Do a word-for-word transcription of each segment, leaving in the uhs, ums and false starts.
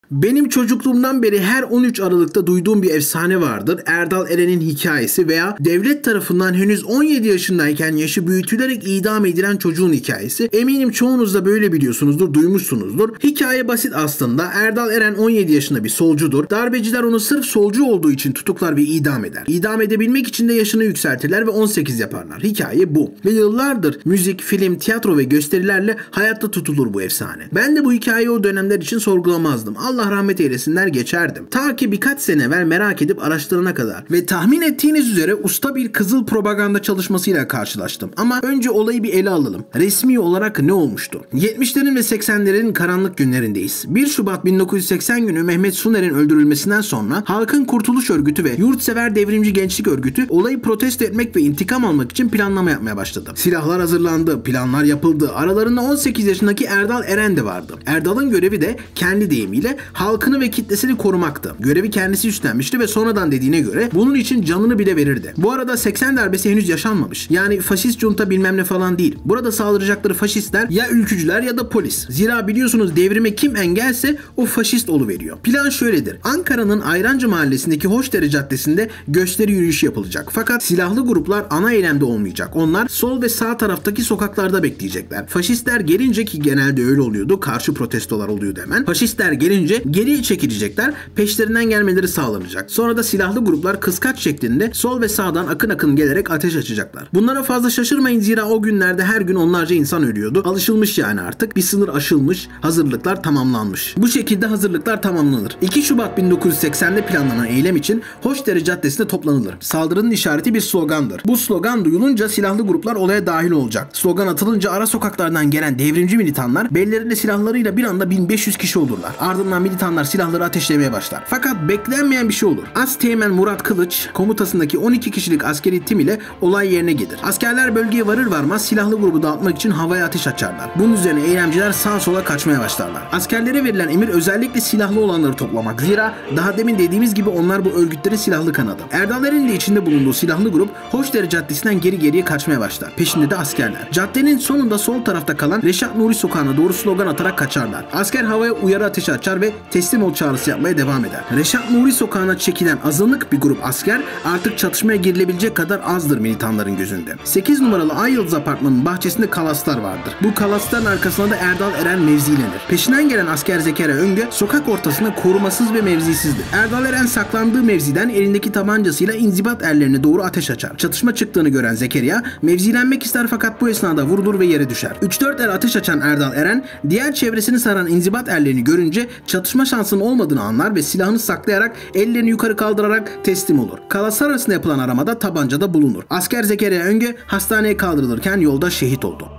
Benim çocukluğumdan beri her on üç Aralık'ta duyduğum bir efsane vardır. Erdal Eren'in hikayesi veya devlet tarafından henüz on yedi yaşındayken yaşı büyütülerek idam edilen çocuğun hikayesi. Eminim çoğunuz da böyle biliyorsunuzdur, duymuşsunuzdur. Hikaye basit aslında. Erdal Eren on yedi yaşında bir solcudur. Darbeciler onu sırf solcu olduğu için tutuklar ve idam eder. İdam edebilmek için de yaşını yükseltirler ve on sekiz yaparlar. Hikaye bu. Ve yıllardır müzik, film, tiyatro ve gösterilerle hayatta tutulur bu efsane. Ben de bu hikayeyi o dönemler için sorgulamazdım. Allah rahmet eylesinler geçerdim. Ta ki birkaç sene evvel merak edip araştırana kadar. Ve tahmin ettiğiniz üzere usta bir kızıl propaganda çalışmasıyla karşılaştım. Ama önce olayı bir ele alalım. Resmi olarak ne olmuştu? yetmişlerin ve seksenlerin karanlık günlerindeyiz. bir Şubat bin dokuz yüz seksen günü Mehmet Suner'in öldürülmesinden sonra Halkın Kurtuluş Örgütü ve Yurtsever Devrimci Gençlik Örgütü olayı protesto etmek ve intikam almak için planlama yapmaya başladı. Silahlar hazırlandı, planlar yapıldı. Aralarında on sekiz yaşındaki Erdal Eren de vardı. Erdal'ın görevi de kendi deyimiyle halkını ve kitlesini korumaktı. Görevi kendisi üstlenmişti ve sonradan dediğine göre bunun için canını bile verirdi. Bu arada seksen darbesi henüz yaşanmamış. Yani faşist junta bilmem ne falan değil. Burada saldıracakları faşistler ya ülkücüler ya da polis. Zira biliyorsunuz devrime kim engelse o faşist oluveriyor. Plan şöyledir. Ankara'nın Ayrancı Mahallesi'ndeki Hoşdere Caddesi'nde gösteri yürüyüşü yapılacak. Fakat silahlı gruplar ana eylemde olmayacak. Onlar sol ve sağ taraftaki sokaklarda bekleyecekler. Faşistler gelince, ki genelde öyle oluyordu, karşı protestolar oluyordu hemen. Faşistler gelince geriye çekilecekler, peşlerinden gelmeleri sağlanacak. Sonra da silahlı gruplar kıskaç şeklinde sol ve sağdan akın akın gelerek ateş açacaklar. Bunlara fazla şaşırmayın, zira o günlerde her gün onlarca insan ölüyordu. Alışılmış yani artık. Bir sınır aşılmış, hazırlıklar tamamlanmış. Bu şekilde hazırlıklar tamamlanır. iki Şubat bin dokuz yüz seksende planlanan eylem için Hoşdere Caddesi'nde toplanılır. Saldırının işareti bir slogandır. Bu slogan duyulunca silahlı gruplar olaya dahil olacak. Slogan atılınca ara sokaklardan gelen devrimci militanlar bellerinde silahlarıyla bir anda bin beş yüz kişi olurlar. Ardından militanlar silahları ateşlemeye başlar. Fakat beklenmeyen bir şey olur. Asteğmen Murat Kılıç komutasındaki on iki kişilik askeri tim ile olay yerine gelir. Askerler bölgeye varır varmaz silahlı grubu dağıtmak için havaya ateş açarlar. Bunun üzerine eylemciler sağa sola kaçmaya başlarlar. Askerlere verilen emir özellikle silahlı olanları toplamak. Zira daha demin dediğimiz gibi onlar bu örgütlerin silahlı kanadı. Erdal Eren'in de içinde bulunduğu silahlı grup Hoşdere Caddesi'nden geri geriye kaçmaya başlar. Peşinde de askerler. Caddenin sonunda sol tarafta kalan Reşat Nuri Sokağı'na doğru slogan atarak kaçarlar. Asker havaya uyarı ateşi açar ve teslim ol çağrısı yapmaya devam eder. Reşat Nuri Sokağı'na çekilen azınlık bir grup asker artık çatışmaya girilebilecek kadar azdır militanların gözünde. sekiz numaralı Ay Yıldız Apartmanı'nın bahçesinde kalaslar vardır. Bu kalasların arkasına da Erdal Eren mevzilenir. Peşinden gelen asker Zekeriya Öngö sokak ortasında korumasız ve mevzisizdir. Erdal Eren saklandığı mevziden elindeki tabancasıyla inzibat erlerine doğru ateş açar. Çatışma çıktığını gören Zekeriya mevzilenmek ister fakat bu esnada vurulur ve yere düşer. üç dört er ateş açan Erdal Eren diğer çevresini saran inzibat erlerini görünce çatışma şansının olmadığını anlar ve silahını saklayarak ellerini yukarı kaldırarak teslim olur. Kalaslar arasında yapılan aramada tabancada bulunur. Asker Zekeriya Öngö hastaneye kaldırılırken yolda şehit oldu.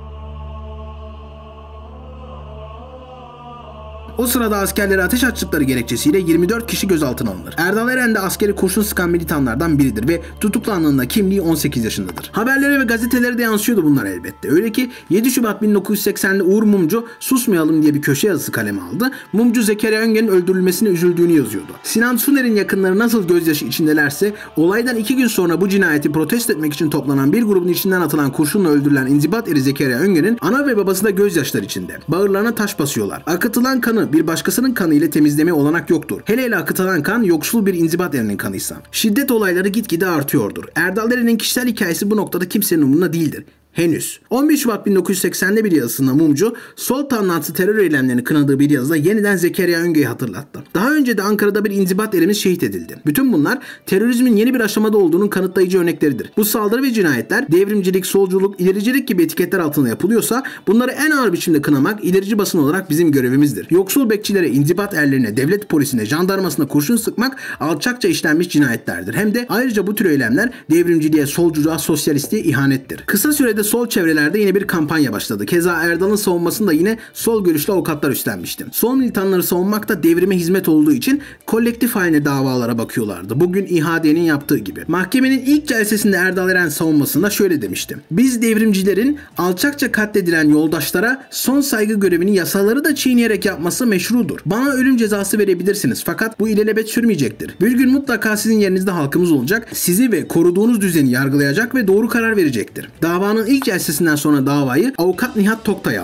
O sırada askerlere ateş açtıkları gerekçesiyle yirmi dört kişi gözaltına alınır. Erdal Eren de askeri kurşun sıkan militanlardan biridir ve tutuklandığında kimliği on sekiz yaşındadır. Haberlere ve gazetelere de yansıyordu bunlar elbette. Öyle ki yedi Şubat bin dokuz yüz seksende Uğur Mumcu "Susmayalım" diye bir köşe yazısı kaleme aldı. Mumcu Zekeriya Öngö'nün öldürülmesine üzüldüğünü yazıyordu. Sinan Suner'in yakınları nasıl gözyaşı içindelerse olaydan iki gün sonra bu cinayeti protesto etmek için toplanan bir grubun içinden atılan kurşunla öldürülen inzibat eri Zekeriya Öngö'nün ana ve babası da gözyaşları içinde. Bağırlarına taş basıyorlar. Akıtılan kanı bir başkasının kanı ile temizlemeye olanak yoktur. Hele hele akıtılan kan yoksul bir inzibat erinin kanıysa. Şiddet olayları gitgide artıyordur. Erdal Eren'in kişisel hikayesi bu noktada kimsenin umurunda değildir. Henüz. on bir Şubat bin dokuz yüz seksende bir yazısında Mumcu, sol tanrısı terör eylemlerini kınadığı bir yazıda yeniden Zekeriya Öngö'yü hatırlattı. Daha önce de Ankara'da bir inzibat erimiz şehit edildi. Bütün bunlar terörizmin yeni bir aşamada olduğunun kanıtlayıcı örnekleridir. Bu saldırı ve cinayetler devrimcilik, solculuk, ilericilik gibi etiketler altında yapılıyorsa bunları en ağır biçimde kınamak ilerici basın olarak bizim görevimizdir. Yoksul bekçilere, inzibat erlerine, devlet polisine, jandarmasına kurşun sıkmak alçakça işlenmiş cinayetlerdir. Hem de ayrıca bu tür eylemler devrimciliğe, solculuğa, sosyalistliğe ihanettir. Kısa sürede sol çevrelerde yine bir kampanya başladı. Keza Erdal'ın savunmasını da yine sol görüşlü avukatlar üstlenmişti. Sol militanları savunmak da devrime hizmet olduğu için kolektif haline davalara bakıyorlardı. Bugün İ H D'nin yaptığı gibi. Mahkemenin ilk celsesinde Erdal Eren savunmasında şöyle demişti: "Biz devrimcilerin alçakça katledilen yoldaşlara son saygı görevini yasaları da çiğneyerek yapması meşrudur. Bana ölüm cezası verebilirsiniz fakat bu ilelebet sürmeyecektir. Bir gün mutlaka sizin yerinizde halkımız olacak. Sizi ve koruduğunuz düzeni yargılayacak ve doğru karar verecektir." Davanın ilk celsesinden sonra davayı avukat Nihat Toktay aldı.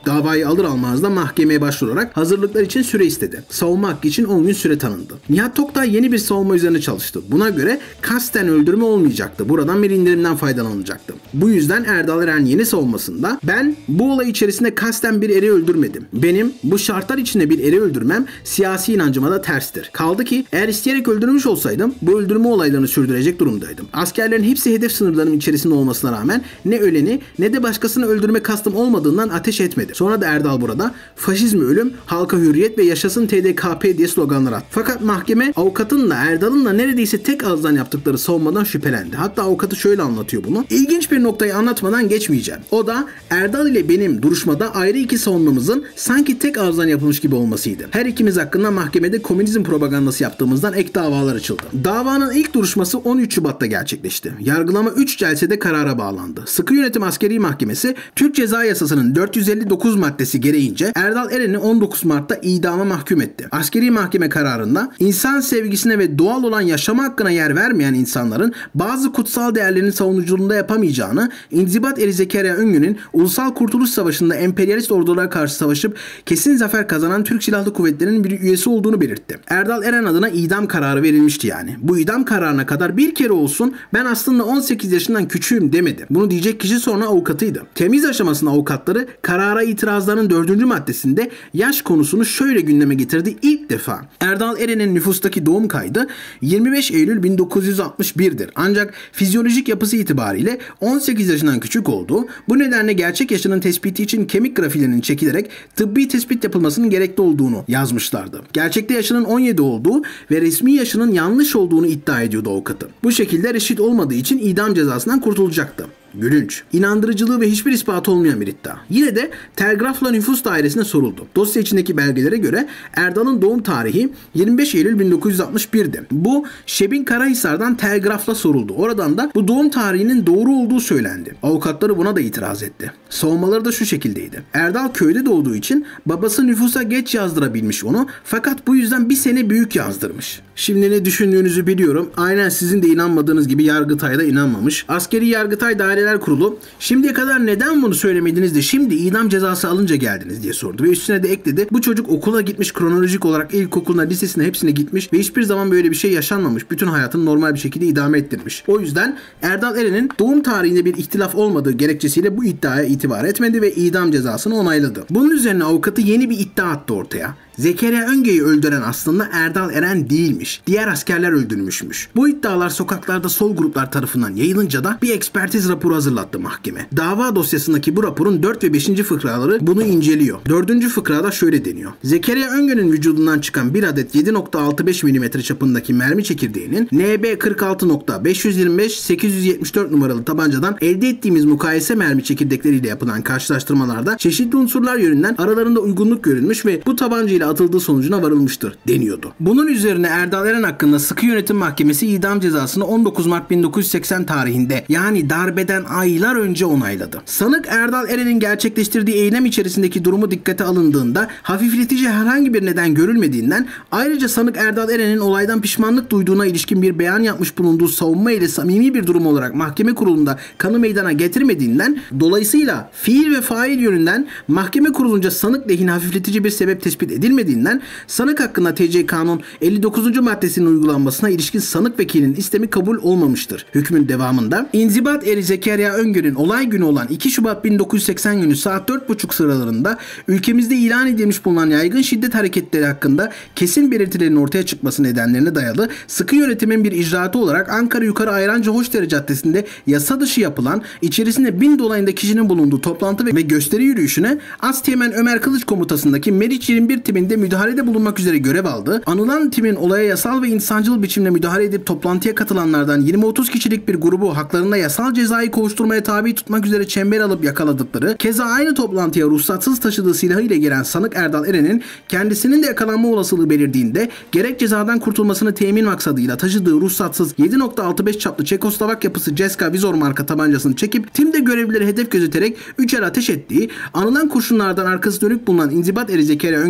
Davayı alır almaz da mahkemeye başvurarak hazırlıklar için süre istedi. Savunma hakkı için on gün süre tanındı. Nihat Toktay yeni bir savunma üzerine çalıştı. Buna göre kasten öldürme olmayacaktı. Buradan bir indirimden faydalanacaktı. Bu yüzden Erdal Eren yeni savunmasında ben bu olay içerisinde kasten bir eri öldürmedim. Benim bu şartlar içinde bir eri öldürmem siyasi inancıma da terstir. Kaldı ki eğer isteyerek öldürmüş olsaydım bu öldürme olaylarını sürdürecek durumdaydım. Askerlerin hepsi hedef sınırlarının içerisinde olmasına rağmen ne öleni ne de başkasını öldürme kastım olmadığından ateş etmedi. Sonra da Erdal burada faşizmi ölüm, halka hürriyet ve yaşasın T D K P diye sloganlar attı. Fakat mahkeme avukatınla Erdal'ın da neredeyse tek ağızdan yaptıkları savunmadan şüphelendi. Hatta avukatı şöyle anlatıyor bunu. İlginç bir noktayı anlatmadan geçmeyeceğim. O da Erdal ile benim duruşmada ayrı iki savunmamızın sanki tek ağızdan yapılmış gibi olmasıydı. Her ikimiz hakkında mahkemede komünizm propagandası yaptığımızdan ek davalar açıldı. Davanın ilk duruşması on üç Şubat'ta gerçekleşti. Yargılama üç celsede karara bağlandı. Sıkı Yönetim Askeri Mahkemesi Türk Ceza Yasası'nın dört yüz elli dokuz maddesi gereğince Erdal Eren'i on dokuz Mart'ta idama mahkum etti. Askeri mahkeme kararında insan sevgisine ve doğal olan yaşama hakkına yer vermeyen insanların bazı kutsal değerlerin savunuculuğunda yapamayacağını, İnzibat Eri Zekeriya Öngün'ün Ulusal Kurtuluş Savaşı'nda emperyalist ordulara karşı savaşıp kesin zafer kazanan Türk Silahlı Kuvvetleri'nin bir üyesi olduğunu belirtti. Erdal Eren adına idam kararı verilmişti yani. Bu idam kararına kadar bir kere olsun ben aslında on sekiz yaşından küçüğüm demedi. Bunu diyecek kişi sonra avukatıydı. Temiz aşamasında avukatları karara itirazlarının dördüncü maddesinde yaş konusunu şöyle gündeme getirdi ilk defa. Erdal Eren'in nüfustaki doğum kaydı yirmi beş Eylül bin dokuz yüz altmış bir'dir. Ancak fizyolojik yapısı itibariyle on sekiz yaşından küçük olduğu, bu nedenle gerçek yaşının tespiti için kemik grafilerinin çekilerek tıbbi tespit yapılmasının gerekli olduğunu yazmışlardı. Gerçekte yaşının on yedi olduğu ve resmi yaşının yanlış olduğunu iddia ediyordu avukatı. Bu şekilde reşit olmadığı için idam cezasından kurtulacaktı. Gülünç, inandırıcılığı ve hiçbir ispatı olmayan bir iddia. Yine de Telgrafla Nüfus Dairesi'ne soruldu. Dosya içindeki belgelere göre Erdal'ın doğum tarihi yirmi beş Eylül bin dokuz yüz altmış bir'di. Bu Şebin Karahisar'dan telgrafla soruldu. Oradan da bu doğum tarihinin doğru olduğu söylendi. Avukatları buna da itiraz etti. Savunmaları da şu şekildeydi. Erdal köyde doğduğu için babası nüfusa geç yazdırabilmiş onu, fakat bu yüzden bir sene büyük yazdırmış. Şimdi ne düşündüğünüzü biliyorum. Aynen sizin de inanmadığınız gibi Yargıtay da inanmamış. Askeri Yargıtay Daireler Kurulu şimdiye kadar neden bunu söylemediniz de şimdi idam cezası alınca geldiniz diye sordu. Ve üstüne de ekledi. Bu çocuk okula gitmiş, kronolojik olarak ilkokuluna, lisesine hepsine gitmiş ve hiçbir zaman böyle bir şey yaşanmamış. Bütün hayatını normal bir şekilde idame ettirmiş. O yüzden Erdal Eren'in doğum tarihinde bir ihtilaf olmadığı gerekçesiyle bu iddiaya itibar etmedi ve idam cezasını onayladı. Bunun üzerine avukatı yeni bir iddia attı ortaya. Zekeriya Öngey'i öldüren aslında Erdal Eren değilmiş. Diğer askerler öldürmüşmüş. Bu iddialar sokaklarda sol gruplar tarafından yayılınca da bir ekspertiz raporu hazırlattı mahkeme. Dava dosyasındaki bu raporun dört ve beşinci fıkraları bunu inceliyor. dördüncü fıkrada şöyle deniyor. Zekeriya Öngey'in vücudundan çıkan bir adet yedi nokta altı beş milimetre çapındaki mermi çekirdeğinin N B kırk altı nokta beş yüz yirmi beş sekiz yüz yetmiş dört numaralı tabancadan elde ettiğimiz mukayese mermi çekirdekleriyle yapılan karşılaştırmalarda çeşitli unsurlar yönünden aralarında uygunluk görülmüş ve bu tabancayla atıldığı sonucuna varılmıştır deniyordu. Bunun üzerine Erdal Eren hakkında Sıkı Yönetim Mahkemesi idam cezasını on dokuz Mart bin dokuz yüz seksen tarihinde, yani darbeden aylar önce onayladı. Sanık Erdal Eren'in gerçekleştirdiği eylem içerisindeki durumu dikkate alındığında hafifletici herhangi bir neden görülmediğinden, ayrıca sanık Erdal Eren'in olaydan pişmanlık duyduğuna ilişkin bir beyan yapmış bulunduğu savunma ile samimi bir durum olarak mahkeme kurulunda kanı meydana getirmediğinden, dolayısıyla fiil ve fail yönünden mahkeme kurulunca sanık lehine hafifletici bir sebep tespit edilmediğinden sanık hakkında T C K'nın elli dokuzuncu maddesinin uygulanmasına ilişkin sanık vekilinin istemi kabul olmamıştır. Hükmün devamında İnzibat Eri Zekeriya Öngör'ün olay günü olan iki Şubat bin dokuz yüz seksen günü saat dört buçuk sıralarında ülkemizde ilan edilmiş bulunan yaygın şiddet hareketleri hakkında kesin belirtilerin ortaya çıkması nedenlerine dayalı sıkı yönetimin bir icraatı olarak Ankara Yukarı Ayrancı Hoşdere Caddesi'nde yasa dışı yapılan, içerisinde bin dolayında kişinin bulunduğu toplantı ve gösteri yürüyüşüne Asteğmen Ömer Kılıç komutasındaki Meriç yirmi bir timinde müdahalede bulunmak üzere görev aldı. Anılan timin olaya yasal ve insancıl biçimde müdahale edip toplantıya katılanlardan yirmi otuz kişilik bir grubu haklarında yasal cezayı kovuşturmaya tabi tutmak üzere çember alıp yakaladıkları, keza aynı toplantıya ruhsatsız taşıdığı silahı ile gelen sanık Erdal Eren'in kendisinin de yakalanma olasılığı belirdiğinde gerek cezadan kurtulmasını temin maksadıyla taşıdığı ruhsatsız yedi nokta altı beş çaplı Çekoslovak yapısı Ceska Vizor marka tabancasını çekip timde görevlileri hedef gözeterek üçer ateş ettiği, anılan kurşunlardan arkası dönük bulunan İnzibat Eri Zekeriya Öngör'ün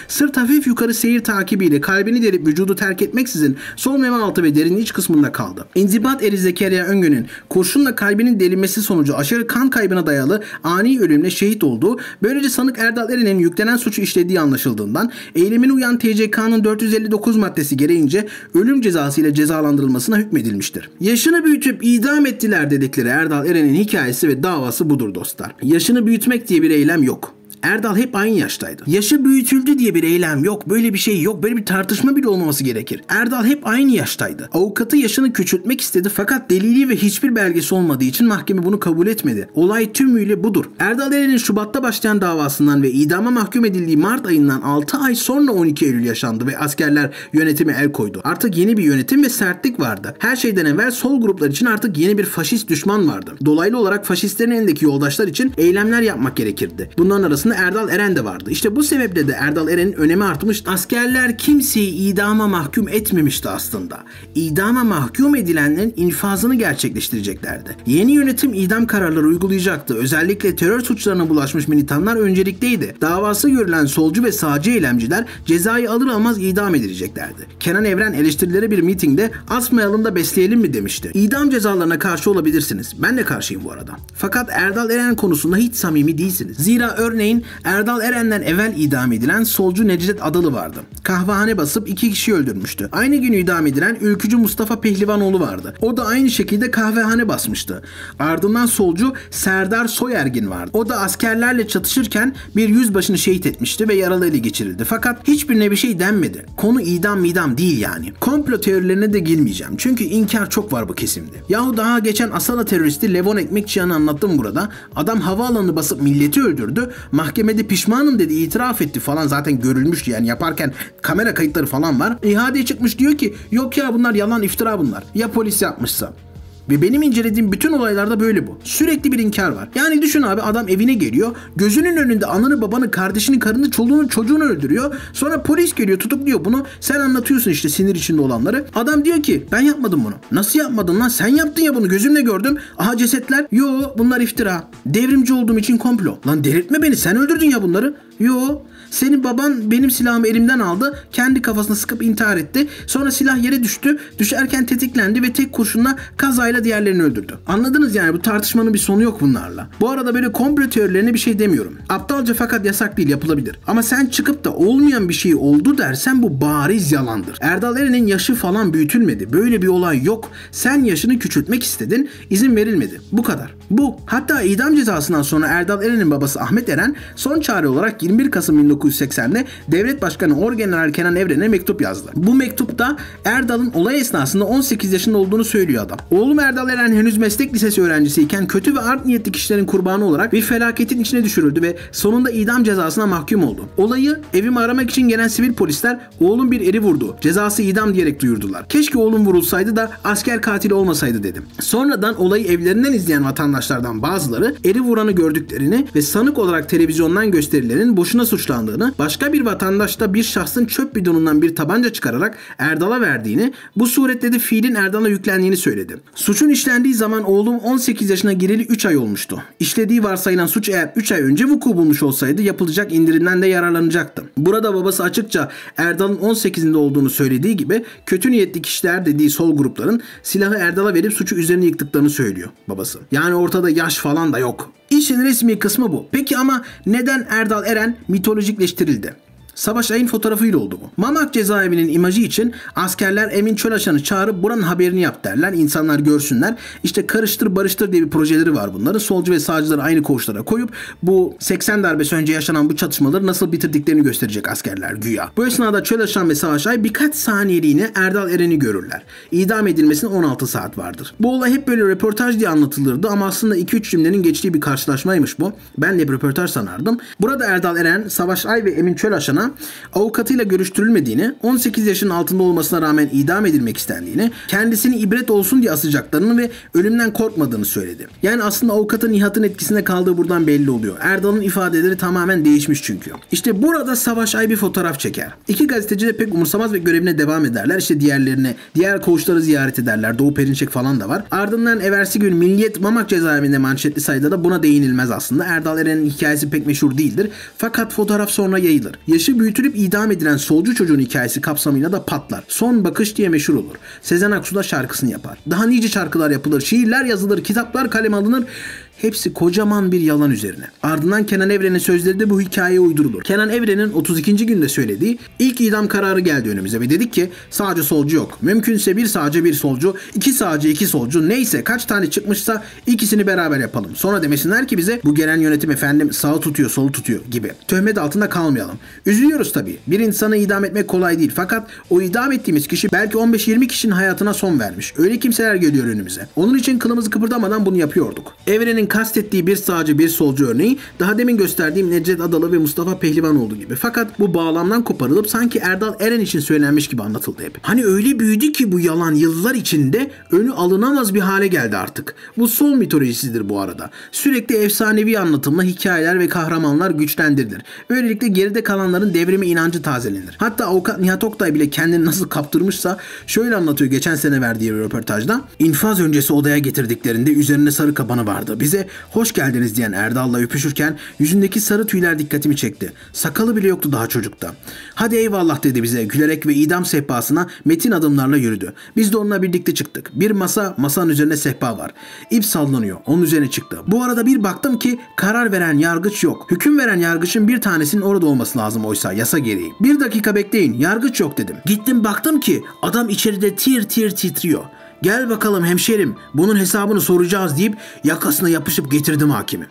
Sırt hafif yukarı seyir takibiyle kalbini delip vücudu terk etmeksizin sol meme altı ve derinin iç kısmında kaldı. İnzibat eri Zekeriya Öngün'ün kurşunla kalbinin delinmesi sonucu aşırı kan kaybına dayalı ani ölümle şehit olduğu, böylece sanık Erdal Eren'in yüklenen suçu işlediği anlaşıldığından eylemine uyan T C K'nın dört yüz elli dokuz maddesi gereğince ölüm cezası ile cezalandırılmasına hükmedilmiştir. Yaşını büyütüp idam ettiler dedikleri Erdal Eren'in hikayesi ve davası budur dostlar. Yaşını büyütmek diye bir eylem yok. Erdal hep aynı yaştaydı. Yaşı büyütüldü diye bir eylem yok. Böyle bir şey yok. Böyle bir tartışma bile olmaması gerekir. Erdal hep aynı yaştaydı. Avukatı yaşını küçültmek istedi fakat delili ve hiçbir belgesi olmadığı için mahkeme bunu kabul etmedi. Olay tümüyle budur. Erdal Eren'in Şubat'ta başlayan davasından ve idama mahkum edildiği Mart ayından altı ay sonra on iki Eylül yaşandı ve askerler yönetime el koydu. Artık yeni bir yönetim ve sertlik vardı. Her şeyden evvel sol gruplar için artık yeni bir faşist düşman vardı. Dolaylı olarak faşistlerin elindeki yoldaşlar için eylemler yapmak gerekirdi. Bunların arasında Erdal Eren de vardı. İşte bu sebeple de Erdal Eren'in önemi artmış. Askerler kimseyi idama mahkum etmemişti aslında. İdama mahkum edilenlerin infazını gerçekleştireceklerdi. Yeni yönetim idam kararları uygulayacaktı. Özellikle terör suçlarına bulaşmış militanlar öncelikteydi. Davası görülen solcu ve sağcı eylemciler cezayı alır almaz idam edileceklerdi. Kenan Evren eleştirilere bir mitingde asmayalım da besleyelim mi demişti. İdam cezalarına karşı olabilirsiniz. Ben de karşıyım bu arada. Fakat Erdal Eren konusunda hiç samimi değilsiniz. Zira örneğin Erdal Eren'den evvel idam edilen solcu Necdet Adalı vardı. Kahvehane basıp iki kişi öldürmüştü. Aynı gün idam edilen ülkücü Mustafa Pehlivanoğlu vardı. O da aynı şekilde kahvehane basmıştı. Ardından solcu Serdar Soyergin vardı. O da askerlerle çatışırken bir yüzbaşını şehit etmişti ve yaralı ele geçirildi. Fakat hiçbirine bir şey denmedi. Konu idam midam değil yani. Komplo teorilerine de girmeyeceğim. Çünkü inkar çok var bu kesimde. Yahu daha geçen Asala teröristi Levon Ekmekçiyan'ı anlattım burada. Adam havaalanını basıp milleti öldürdü. Mahkemede pişmanım dedi, itiraf etti falan, zaten görülmüştü yani yaparken kamera kayıtları falan var. İhadeye çıkmış diyor ki yok ya bunlar yalan, iftira bunlar. Ya polis yapmışsa? Ve benim incelediğim bütün olaylarda böyle bu. Sürekli bir inkar var. Yani düşün abi, adam evine geliyor. Gözünün önünde ananı babanı, kardeşini, karını, çoluğunu, çocuğunu öldürüyor. Sonra polis geliyor, tutukluyor bunu. Sen anlatıyorsun işte sinir içinde olanları. Adam diyor ki ben yapmadım bunu. Nasıl yapmadın lan? Sen yaptın ya bunu, gözümle gördüm. Aha cesetler. Yo bunlar iftira. Devrimci olduğum için komplo. Lan delirtme beni, sen öldürdün ya bunları. Yo. Senin baban benim silahımı elimden aldı. Kendi kafasına sıkıp intihar etti. Sonra silah yere düştü. Düşerken tetiklendi ve tek kurşunla kazayla diğerlerini öldürdü. Anladınız yani, bu tartışmanın bir sonu yok bunlarla. Bu arada böyle komplo teorilerine bir şey demiyorum. Aptalca fakat yasak değil, yapılabilir. Ama sen çıkıp da olmayan bir şey oldu dersen bu bariz yalandır. Erdal Eren'in yaşı falan büyütülmedi. Böyle bir olay yok. Sen yaşını küçültmek istedin. İzin verilmedi. Bu kadar. Bu. Hatta idam cezasından sonra Erdal Eren'in babası Ahmet Eren son çare olarak yirmi bir Kasım bin dokuz yüz seksende Devlet Başkanı Orgeneral Kenan Evren'e mektup yazdı. Bu mektupta Erdal'ın olay esnasında on sekiz yaşında olduğunu söylüyor adam. Oğlum Erdal Eren henüz meslek lisesi öğrencisiyken kötü ve art niyetli kişilerin kurbanı olarak bir felaketin içine düşürüldü ve sonunda idam cezasına mahkum oldu. Olayı evimi aramak için gelen sivil polisler oğlum bir eri vurdu, cezası idam diyerek duyurdular. Keşke oğlum vurulsaydı da asker katili olmasaydı dedim. Sonradan olayı evlerinden izleyen vatandaşlardan bazıları eri vuranı gördüklerini ve sanık olarak televizyondan gösterilerin boşuna suçlandığını, başka bir vatandaş da bir şahsın çöp bidonundan bir tabanca çıkararak Erdal'a verdiğini, bu suretle de fiilin Erdal'a yüklendiğini söyledi. Suçun işlendiği zaman oğlum on sekiz yaşına gireli üç ay olmuştu. İşlediği varsayılan suç eğer üç ay önce vuku bulmuş olsaydı yapılacak indirimden de yararlanacaktı. Burada babası açıkça Erdal'ın on sekizinde olduğunu söylediği gibi kötü niyetli kişiler dediği sol grupların silahı Erdal'a verip suçu üzerine yıktıklarını söylüyor babası. Yani ortada yaş falan da yok. İşin resmi kısmı bu. Peki ama neden Erdal Eren mitolojikleştirildi? Savaş Ay'ın fotoğrafıyla oldu bu. Mamak cezaevinin imajı için askerler Emin Çölaşan'ı çağırıp buranın haberini yap derler. İnsanlar görsünler. İşte karıştır barıştır diye bir projeleri var bunların. Solcu ve sağcıları aynı koğuşlara koyup bu seksen darbesi önce yaşanan bu çatışmaları nasıl bitirdiklerini gösterecek askerler güya. Bu esnada Çölaşan ve Savaş Ay birkaç saniyeliğine Erdal Eren'i görürler. İdam edilmesine on altı saat vardır. Bu olay hep böyle röportaj diye anlatılırdı ama aslında iki üç cümlenin geçtiği bir karşılaşmaymış bu. Ben de bir röportaj sanardım. Burada Erdal Eren, Savaş Ay ve Emin Çölaşan'a avukatıyla görüştürülmediğini, on sekiz yaşının altında olmasına rağmen idam edilmek istendiğini, kendisini ibret olsun diye asacaklarını ve ölümden korkmadığını söyledi. Yani aslında avukatın Nihat'ın etkisinde kaldığı buradan belli oluyor. Erdal'ın ifadeleri tamamen değişmiş çünkü. İşte burada Savaş Ay bir fotoğraf çeker. İki gazeteci de pek umursamaz ve görevine devam ederler. İşte diğerlerine, diğer koğuşları ziyaret ederler. Doğu Perinçek falan da var. Ardından eversi gün Milliyet Mamak cezaevinde manşetli sayıda da buna değinilmez aslında. Erdal Eren'in hikayesi pek meşhur değildir. Fakat fotoğraf sonra yayılır. Yaşı yaşı büyütülüp idam edilen solcu çocuğun hikayesi kapsamıyla da patlar. Son bakış diye meşhur olur. Sezen Aksu da şarkısını yapar. Daha nice şarkılar yapılır, şiirler yazılır, kitaplar kaleme alınır. Hepsi kocaman bir yalan üzerine. Ardından Kenan Evren'in sözleri de bu hikayeye uydurulur. Kenan Evren'in otuz ikinci günde söylediği ilk idam kararı geldi önümüze ve dedik ki sağcı solcu yok. Mümkünse bir sağcı bir solcu, iki sağcı iki solcu, neyse kaç tane çıkmışsa ikisini beraber yapalım. Sonra demesinler ki bize bu gelen yönetim efendim sağı tutuyor solu tutuyor gibi. Töhmet altında kalmayalım. Üzülüyoruz tabii. Bir insanı idam etmek kolay değil. Fakat o idam ettiğimiz kişi belki on beş yirmi kişinin hayatına son vermiş. Öyle kimseler geliyor önümüze. Onun için kılımızı kıpırdamadan bunu yapıyorduk. Evren'in kastettiği bir sağcı bir solcu örneği daha demin gösterdiğim Necdet Adalı ve Mustafa Pehlivanoğlu gibi. Fakat bu bağlamdan koparılıp sanki Erdal Eren için söylenmiş gibi anlatıldı hep. Hani öyle büyüdü ki bu yalan yıllar içinde önü alınamaz bir hale geldi artık. Bu sol mitolojisidir bu arada. Sürekli efsanevi anlatımla hikayeler ve kahramanlar güçlendirilir. Böylelikle geride kalanların devrime inancı tazelenir. Hatta avukat Nihat Oktay bile kendini nasıl kaptırmışsa şöyle anlatıyor geçen sene verdiği bir röportajda. İnfaz öncesi odaya getirdiklerinde üzerinde sarı kabanı vardı. Bize hoş geldiniz diyen Erdal'la öpüşürken yüzündeki sarı tüyler dikkatimi çekti. Sakalı bile yoktu daha çocukta. Hadi eyvallah dedi bize gülerek ve idam sehpasına metin adımlarla yürüdü. Biz de onunla birlikte çıktık. Bir masa, masanın üzerinde sehpa var. İp sallanıyor. Onun üzerine çıktı. Bu arada bir baktım ki karar veren yargıç yok. Hüküm veren yargıçın bir tanesinin orada olması lazım oysa yasa gereği. Bir dakika bekleyin. Yargıç yok dedim. Gittim baktım ki adam içeride tir tir titriyor. Gel bakalım hemşerim bunun hesabını soracağız deyip yakasına yapışıp getirdim hakimi.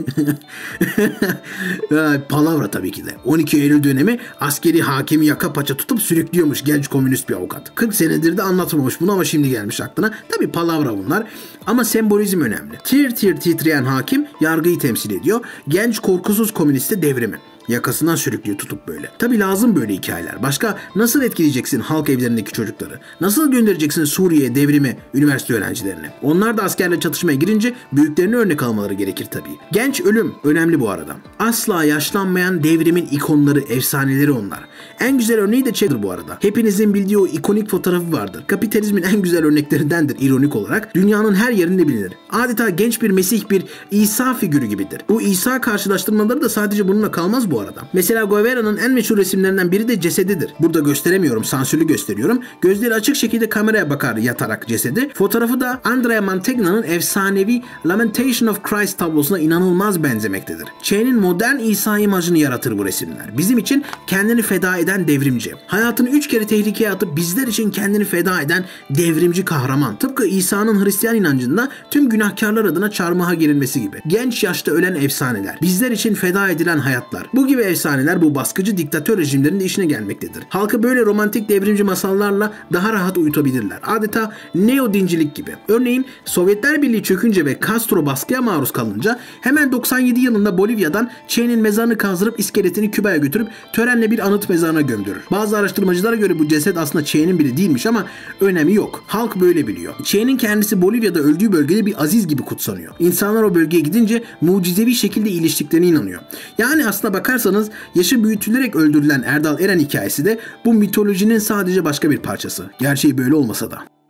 Palavra tabii ki de. on iki Eylül dönemi askeri hakimi yaka paça tutup sürüklüyormuş genç komünist bir avukat. kırk senedir de anlatmamış bunu ama şimdi gelmiş aklına. Tabii palavra bunlar ama sembolizm önemli. Tir tir titreyen hakim yargıyı temsil ediyor. Genç korkusuz komüniste devrimi. Yakasından sürüklüyor tutup böyle. Tabi lazım böyle hikayeler. Başka nasıl etkileyeceksin halk evlerindeki çocukları? Nasıl göndereceksin Suriye'ye devrimi üniversite öğrencilerini? Onlar da askerle çatışmaya girince büyüklerini örnek almaları gerekir tabii. Genç ölüm önemli bu arada. Asla yaşlanmayan devrimin ikonları, efsaneleri onlar. En güzel örneği de Che'dir bu arada. Hepinizin bildiği o ikonik fotoğrafı vardır. Kapitalizmin en güzel örneklerindendir ironik olarak. Dünyanın her yerinde bilinir. Adeta genç bir Mesih, bir İsa figürü gibidir. Bu İsa karşılaştırmaları da sadece bununla kalmaz bu arada. Mesela Guevara'nın en meşhur resimlerinden biri de cesedidir. Burada gösteremiyorum, sansürlü gösteriyorum. Gözleri açık şekilde kameraya bakar yatarak cesedi. Fotoğrafı da Andrea Mantegna'nın efsanevi Lamentation of Christ tablosuna inanılmaz benzemektedir. Che'nin modern İsa imajını yaratır bu resimler. Bizim için kendini feda eden devrimci. Hayatını üç kere tehlikeye atıp bizler için kendini feda eden devrimci kahraman. Tıpkı İsa'nın Hristiyan inancında tüm günahkarlar adına çarmıha gerilmesi gibi. Genç yaşta ölen efsaneler. Bizler için feda edilen hayatlar. Bu gibi efsaneler bu baskıcı diktatör rejimlerin de işine gelmektedir. Halkı böyle romantik devrimci masallarla daha rahat uyutabilirler. Adeta neo-dincilik gibi. Örneğin Sovyetler Birliği çökünce ve Castro baskıya maruz kalınca hemen doksan yedi yılında Bolivya'dan Che'nin mezarını kazdırıp iskeletini Küba'ya götürüp törenle bir anıt mezarına gömdürür. Bazı araştırmacılara göre bu ceset aslında Che'nin biri değilmiş ama önemi yok. Halk böyle biliyor. Che'nin kendisi Bolivya'da öldüğü bölgede bir aziz gibi kutsanıyor. İnsanlar o bölgeye gidince mucizevi şekilde iyileştiklerine inanıyor. Yani aslına bakarsanız yaşı büyütülerek öldürülen Erdal Eren hikayesi de bu mitolojinin sadece başka bir parçası. Gerçeği böyle olmasa da.